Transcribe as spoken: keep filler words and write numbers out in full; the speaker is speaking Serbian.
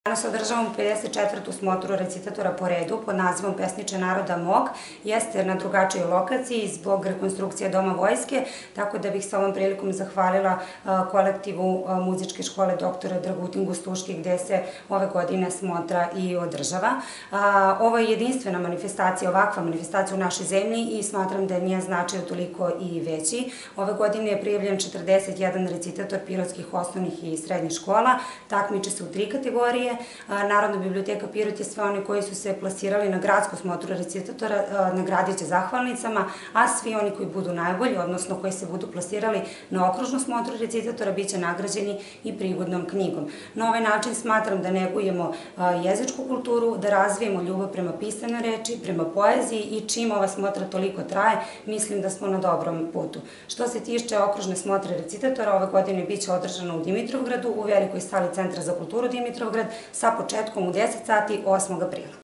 Danas održavamo pedeset četvrtu smotru recitatora po redu pod nazivom Pesniče naroda mog. Jeste na drugačijoj lokaciji zbog rekonstrukcije Doma vojske, tako da bih se ovom prilikom zahvalila kolektivu muzičke škole doktora Dragutin Gustuški gde se ove godine smotra i održava. Ovo je jedinstvena manifestacija, ovakva manifestacija u našoj zemlji i smatram da je njen značaj toliko i veći. Ove godine je prijavljen četrdeset jedan recitator pirotskih osnovnih i srednjih škola. Takmiče se u tri kategorije. Narodna biblioteka Pirot je sve oni koji su se plasirali na gradsku smotru recitatora nagradit će zahvalnicama, a svi oni koji budu najbolji, odnosno koji se budu plasirali na okružnu smotru recitatora, bit će nagrađeni i prigodnom knjigom. Na ovaj način smatram da negujemo jezičku kulturu, da razvijemo ljubav prema pisanoj reči, prema poeziji i čim ova smotra toliko traje, mislim da smo na dobrom putu. Što se tiče okružne smotre recitatora, ove godine bit će održana u Dimitrovgradu, u velikoj sali Centra za kulturu Dimitrovgrad, sa početkom u deset sati osmog aprila.